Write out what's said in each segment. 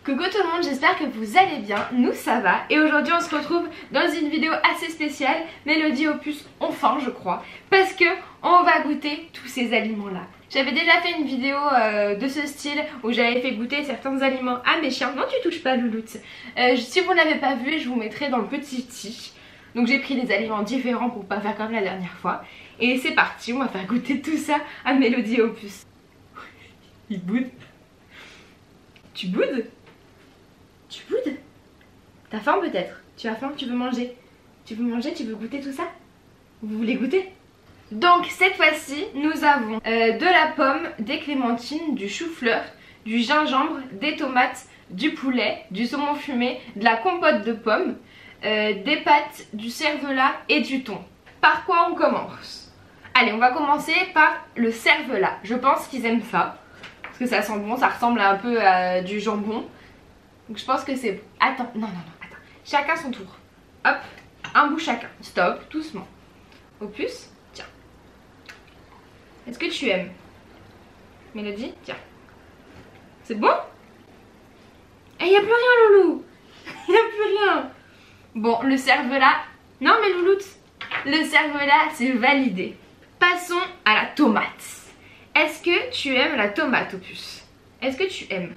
Coucou tout le monde, j'espère que vous allez bien, nous ça va. Et aujourd'hui on se retrouve dans une vidéo assez spéciale, Mélodie Opus enfin je crois, parce que on va goûter tous ces aliments là. J'avais déjà fait une vidéo de ce style où j'avais fait goûter certains aliments à mes chiens. Non, tu touches pas Louloute. Si vous ne l'avez pas vu, je vous mettrai dans le petit i. Donc j'ai pris des aliments différents pour pas faire comme la dernière fois. Et c'est parti, on va faire goûter tout ça à Mélodie Opus. Il boude. Tu boudes? Tu boudes? T'as faim peut-être? Tu as faim? Tu veux manger? Tu veux manger? Tu veux goûter tout ça? Vous voulez goûter? Donc cette fois-ci nous avons de la pomme, des clémentines, du chou-fleur, du gingembre, des tomates, du poulet, du saumon fumé, de la compote de pommes, des pâtes, du cervelas et du thon. Par quoi on commence? Allez, on va commencer par le cervelas. Je pense qu'ils aiment ça parce que ça sent bon, ça ressemble un peu à du jambon. Donc je pense que c'est bon. Attends, non, attends. Chacun son tour. Hop, un bout chacun. Stop, doucement. Opus, tiens. Est-ce que tu aimes? Mélodie, tiens. C'est bon? Eh, y a plus rien, Loulou. Y a plus rien. Bon, le cervelas. Non, mais Louloute, le cervelas, c'est validé. Passons à la tomate. Est-ce que tu aimes la tomate, Opus? Est-ce que tu aimes?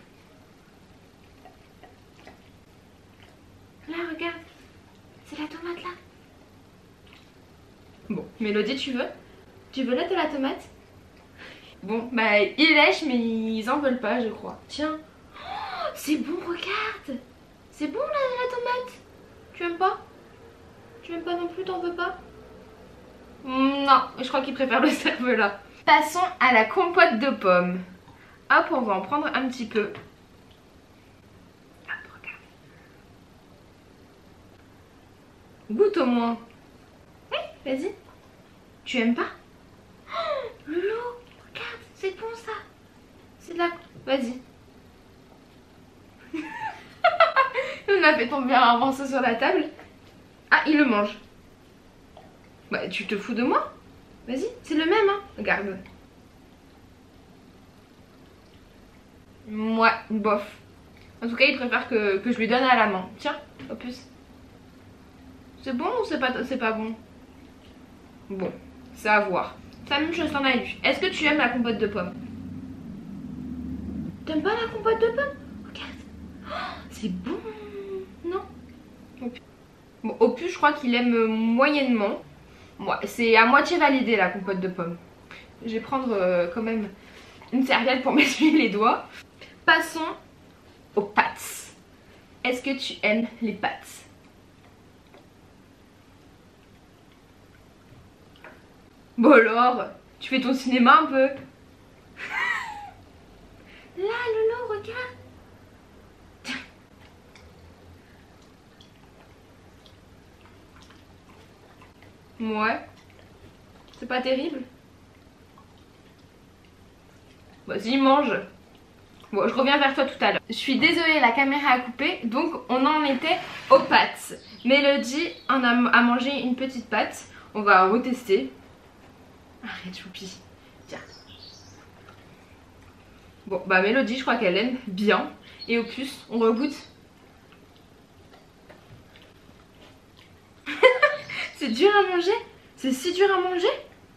Là, regarde. C'est la tomate, là. Bon, Mélodie, tu veux? Tu veux de la tomate? Bon, bah, ils lèchent, mais ils en veulent pas, je crois. Tiens. Oh, c'est bon, regarde. C'est bon, la tomate. Tu aimes pas? Tu aimes pas non plus, t'en veux pas? Non, je crois qu'ils préfèrent le cervelas. Passons à la compote de pommes. Hop, on va en prendre un petit peu. Hop, regarde. Goûte au moins. Oui, vas-y. Tu aimes pas? Oh, Loulou, regarde, c'est bon ça. C'est de la... Vas-y. On a fait tomber un morceau sur la table. Ah, il le mange. Bah, tu te fous de moi? Vas-y, c'est le même, hein. Regarde. Moi, bof. En tout cas, il préfère que je lui donne à la main. Tiens, Opus. C'est bon ou c'est pas bon? Bon, c'est à voir. C'est la même chose qu'en a eu. Est-ce que tu aimes la compote de pommes? T'aimes pas la compote de pommes? Regarde. Oh, c'est bon. Non? Bon, Opus, je crois qu'il aime moyennement. Moi, c'est à moitié validé la compote de pommes. Je vais prendre quand même une serviette pour m'essuyer les doigts. Passons aux pâtes. Est-ce que tu aimes les pâtes? Bon alors, tu fais ton cinéma un peu. Là, Lolo, regarde. Ouais. C'est pas terrible. Vas-y, mange. Bon, je reviens vers toi tout à l'heure. Je suis désolée, la caméra a coupé. Donc, on en était aux pâtes. Mélodie en a mangé une petite pâte. On va retester. Arrête, choupi. Tiens. Bon, bah, Mélodie, je crois qu'elle aime bien. Et Opus, on regoute. C'est dur à manger? C'est si dur à manger?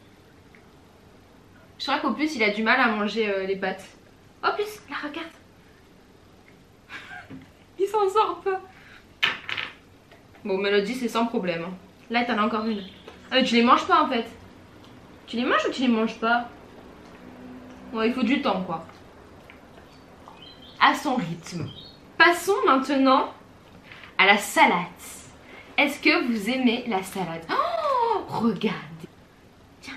Je crois qu'Opus il a du mal à manger les pâtes. Opus, là regarde. Il s'en sort pas. Bon, Mélodie c'est sans problème. Là t'en as encore une. Ah mais tu les manges pas en fait. Tu les manges ou tu les manges pas? Ouais, il faut du temps quoi. À son rythme. Passons maintenant à la salade. Est-ce que vous aimez la salade? Oh, regardez. Tiens.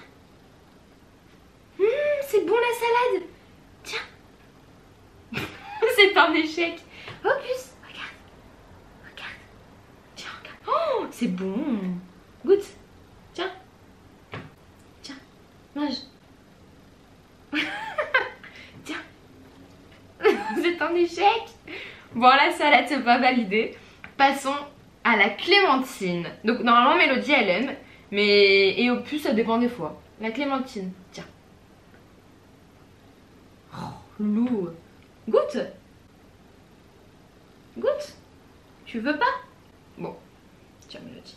C'est bon la salade. Tiens. C'est un échec. Opus, regarde. Regarde. Tiens, regarde. Oh, c'est bon. Goûte. Tiens. Tiens. Mange. Tiens. C'est un échec. Bon, la salade, c'est pas validé. Passons à la clémentine. Donc normalement Mélodie elle aime, mais et Opus ça dépend des fois. La clémentine, tiens. Oh, Loulou. Goûte. Goûte. Tu veux pas? Bon, tiens, Mélodie.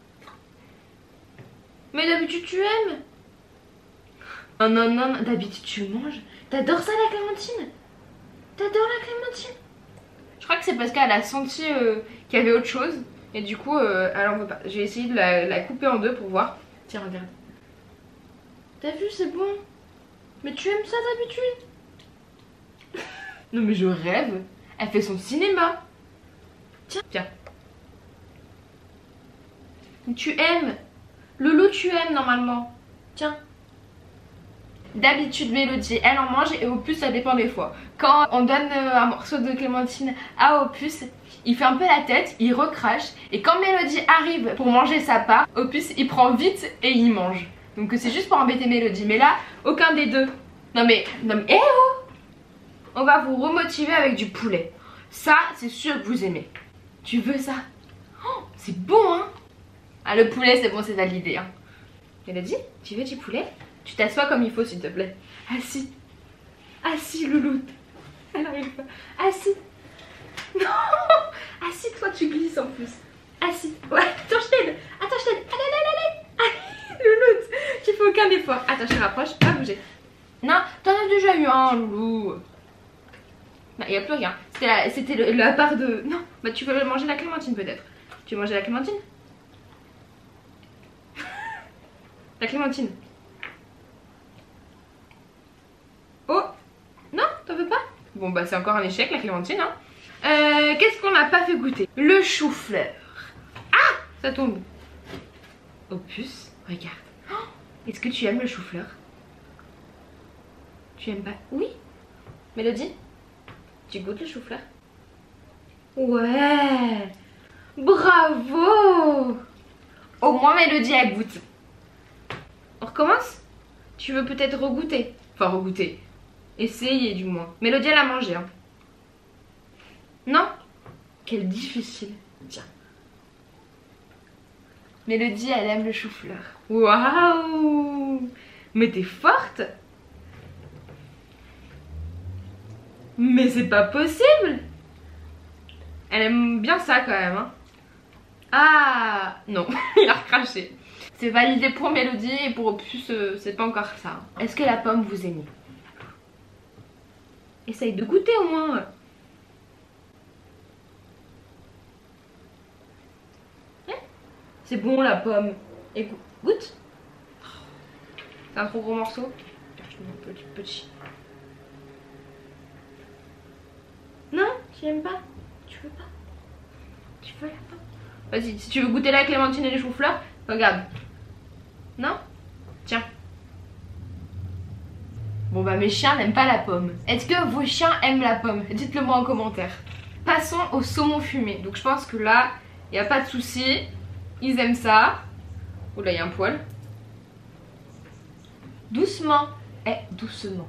Mais d'habitude tu aimes. Oh non, non, non, d'habitude tu manges. T'adores ça la clémentine? T'adores la clémentine? Je crois que c'est parce qu'elle a senti qu'il y avait autre chose. Et du coup, elle en veut pas. J'ai essayé de la couper en deux pour voir. Tiens, regarde. T'as vu, c'est bon. Mais tu aimes ça d'habitude? Non mais je rêve. Elle fait son cinéma. Tiens, tiens. Tu aimes. Loulou, tu aimes normalement. Tiens. D'habitude, Mélodie, elle en mange et Opus, ça dépend des fois. Quand on donne un morceau de clémentine à Opus, il fait un peu la tête, il recrache. Et quand Mélodie arrive pour manger sa part, Opus, il prend vite et il mange. Donc c'est juste pour embêter Mélodie. Mais là, aucun des deux. Non mais eh oh! On va vous remotiver avec du poulet. Ça, c'est sûr que vous aimez. Tu veux ça? Oh, c'est bon, hein? Ah, le poulet, c'est bon, c'est validé, hein. Mélodie, tu veux du poulet? Tu t'assois comme il faut, s'il te plaît. Assis. Assis, loulou. Elle arrive pas. Assis. Non. Assis, toi, tu glisses en plus. Assis. Ouais, attends, je t'aide. Attends, je t'aide. Allez, allez, allez. Allez, loulou. Tu fais aucun effort. Attends, je te rapproche. Pas bouger. Non, t'en as déjà eu un, loulou. Non, il n'y a plus rien. C'était la part de... Non, bah tu veux manger la clémentine peut-être. Tu veux manger la clémentine? La clémentine. Oh! Non, t'en veux pas? Bon bah c'est encore un échec la clémentine, hein. Qu'est-ce qu'on n'a pas fait goûter? Le chou-fleur. Ah! Ça tombe. Opus, regarde. Oh, est-ce que tu aimes le chou-fleur? Tu aimes pas? Oui? Mélodie? Tu goûtes le chou-fleur? Ouais! Bravo! Au moins Mélodie elle goûte. On recommence? Tu veux peut-être regoûter? Enfin regoûter. Essayer du moins. Mélodie elle a mangé, hein. Non? Quel difficile. Tiens. Mélodie elle aime le chou-fleur. Waouh! Mais t'es forte! Mais c'est pas possible! Elle aime bien ça quand même, hein. Ah non, il a recraché. C'est validé pour Mélodie et pour Opus, c'est pas encore ça. Est-ce que la pomme vous aimez? Essaye de goûter au moins. C'est bon la pomme. Et goûte. C'est un trop gros morceau. Je te mets un petit. Non, tu aimes pas? Tu veux pas? Tu veux la pomme? Vas-y, si tu veux goûter la clémentine et les choux-fleurs, regarde. Non? Tiens. Bon bah mes chiens n'aiment pas la pomme. Est-ce que vos chiens aiment la pomme? Dites-le moi en commentaire. Passons au saumon fumé. Donc je pense que là, il n'y a pas de souci. Ils aiment ça. Oh là, il y a un poil. Doucement. Doucement.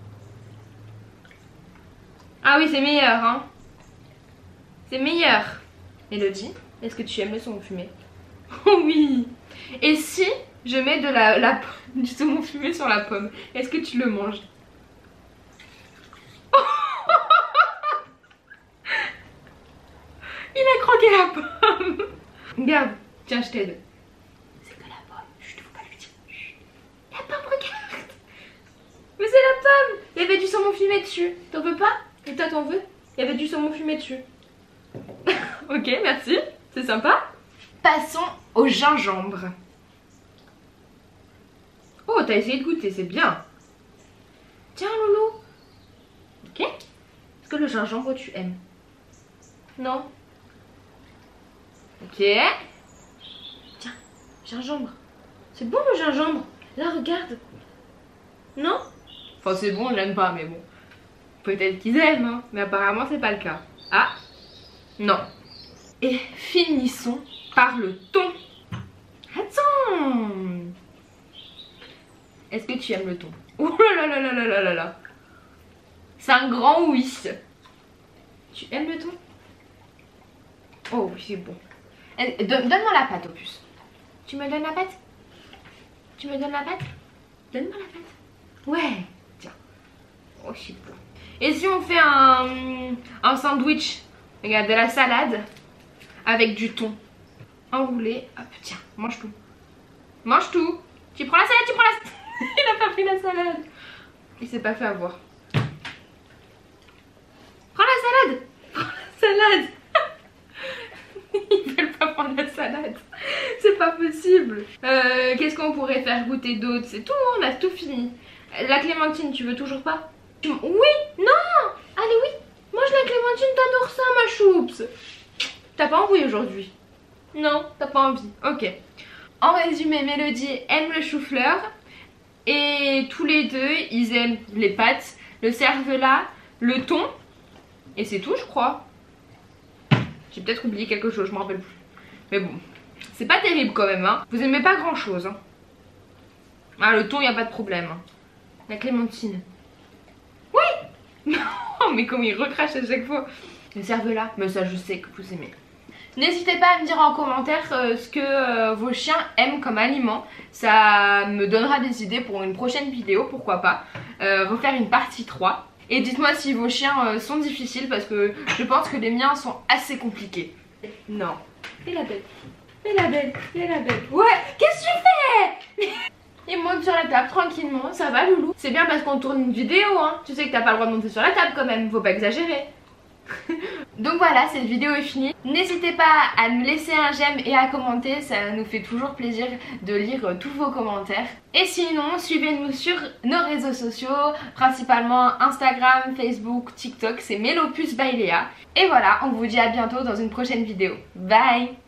Ah oui, c'est meilleur, hein. C'est meilleur. Mélodie, est-ce que tu aimes le saumon fumé? Oh oui. Et si je mets du saumon fumé sur la pomme, est-ce que tu le manges? Il a croqué la pomme. Regarde, tiens, je t'aide. C'est que la pomme. Chut, faut pas lui dire. Chut. La pomme, regarde. Mais c'est la pomme. Il y avait du saumon fumé dessus. T'en veux pas? Et toi, t'en veux? Il y avait du saumon fumé dessus. Ok, merci. C'est sympa. Passons au gingembre. Oh, t'as essayé de goûter, c'est bien. Tiens, Loulou. Ok. Est-ce que le gingembre, tu aimes? Non. Ok. Tiens, gingembre. C'est bon le gingembre. Là, regarde. Non? Enfin, c'est bon, j'aime pas, mais bon. Peut-être qu'ils aiment, hein. Mais apparemment, c'est pas le cas. Ah. Non. Et finissons par le thon. Attends. Est-ce que tu aimes le thon? Oh là là là là là là là. C'est un grand oui. Tu aimes le thon? Oh oui, c'est bon. Donne-moi la pâte, Opus. Tu me donnes la pâte? Tu me donnes la pâte? Donne-moi la pâte. Ouais. Tiens. Oh, c'est bon. Et si on fait un sandwich Regarde, de la salade avec du thon enroulé. Hop, tiens, mange tout. Mange tout. Tu prends la salade, tu prends la salade. Il a pas pris la salade. Il s'est pas fait avoir. Prends la salade. Prends la salade. Ils veulent pas prendre la salade. C'est pas possible. Qu'est-ce qu'on pourrait faire goûter d'autre? C'est tout, on a tout fini. La clémentine, tu veux toujours pas? Oui, non. Allez, oui. Mange la clémentine, t'adores ça, ma choups. T'as pas envie aujourd'hui? Non, t'as pas envie. Ok. En résumé, Mélodie aime le chou-fleur. Et tous les deux, ils aiment les pâtes, le cervelas, le thon. Et c'est tout, je crois. J'ai peut-être oublié quelque chose, je m'en rappelle plus. Mais bon, c'est pas terrible quand même, hein. Vous aimez pas grand-chose, hein. Ah, le thon, y a pas de problème, hein. La clémentine. Oui. Non, mais comme il recrache à chaque fois. Le cervelas, mais ça, je sais que vous aimez. N'hésitez pas à me dire en commentaire ce que vos chiens aiment comme aliment. Ça me donnera des idées pour une prochaine vidéo, pourquoi pas. Refaire une partie 3. Et dites-moi si vos chiens sont difficiles parce que je pense que les miens sont assez compliqués. Non. Fais la belle. Fais la belle. Fais la belle. Ouais. Qu'est-ce que tu fais? Il monte sur la table tranquillement. Ça va, loulou? C'est bien parce qu'on tourne une vidéo, hein. Tu sais que t'as pas le droit de monter sur la table quand même. Faut pas exagérer. Donc voilà, cette vidéo est finie. N'hésitez pas à nous laisser un j'aime et à commenter, ça nous fait toujours plaisir de lire tous vos commentaires. Et sinon, suivez-nous sur nos réseaux sociaux, principalement Instagram, Facebook, TikTok, c'est Melopus by Léa. Et voilà, on vous dit à bientôt dans une prochaine vidéo. Bye!